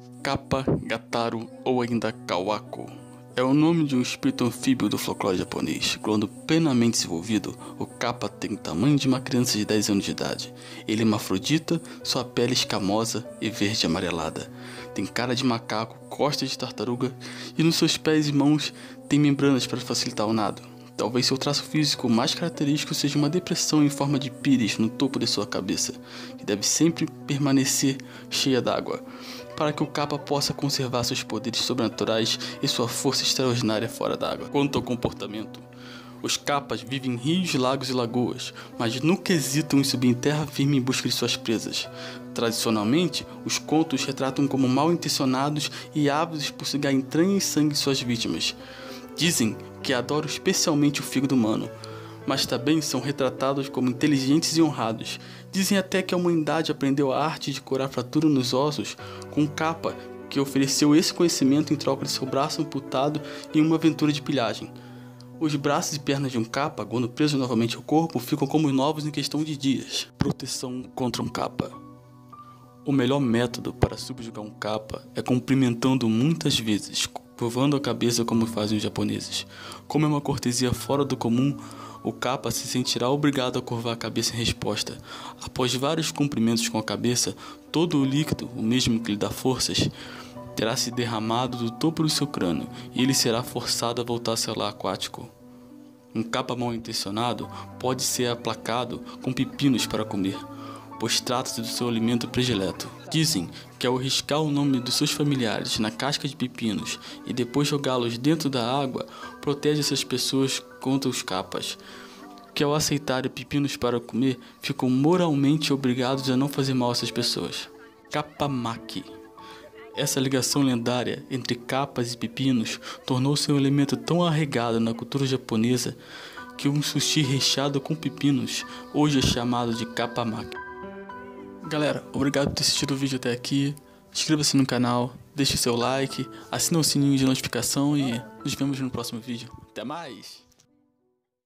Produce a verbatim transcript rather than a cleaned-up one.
Kappa, Gataru ou ainda Kawako é o nome de um espírito anfíbio do folclore japonês. Quando plenamente desenvolvido, o Kappa tem o tamanho de uma criança de dez anos de idade. Ele é hermafrodita, sua pele é escamosa e verde amarelada. Tem cara de macaco, costas de tartaruga e nos seus pés e mãos tem membranas para facilitar o nado. Talvez seu traço físico mais característico seja uma depressão em forma de pires no topo de sua cabeça, que deve sempre permanecer cheia d'água, para que o Kappa possa conservar seus poderes sobrenaturais e sua força extraordinária fora d'água. Quanto ao comportamento, os Kappas vivem em rios, lagos e lagoas, mas nunca hesitam em subir em terra firme em busca de suas presas. Tradicionalmente, os contos retratam como mal intencionados e ávidos por sugar entranha e sangue de suas vítimas. Dizem que adoram especialmente o fígado humano, mas também são retratados como inteligentes e honrados. Dizem até que a humanidade aprendeu a arte de curar fratura nos ossos com um Kappa que ofereceu esse conhecimento em troca de seu braço amputado em uma aventura de pilhagem. Os braços e pernas de um Kappa, quando presos novamente ao corpo, ficam como novos em questão de dias. Proteção contra um Kappa. O melhor método para subjugar um Kappa é cumprimentando muitas vezes, curvando a cabeça como fazem os japoneses. Como é uma cortesia fora do comum, o Kappa se sentirá obrigado a curvar a cabeça em resposta. Após vários cumprimentos com a cabeça, todo o líquido, o mesmo que lhe dá forças, terá se derramado do topo do seu crânio e ele será forçado a voltar ao seu lar aquático. Um Kappa mal intencionado pode ser aplacado com pepinos para comer, pois trata-se do seu alimento predileto. Dizem que ao riscar o nome dos seus familiares na casca de pepinos e depois jogá-los dentro da água, protege essas pessoas contra os Kappas, que ao aceitarem pepinos para comer, ficam moralmente obrigados a não fazer mal a essas pessoas. Kappa-maki. Essa ligação lendária entre Kappas e pepinos tornou-se um elemento tão arraigado na cultura japonesa que um sushi recheado com pepinos hoje é chamado de Kappa-maki. Galera, obrigado por ter assistido o vídeo até aqui. Inscreva-se no canal, deixe seu like, assine o sininho de notificação e nos vemos no próximo vídeo. Até mais!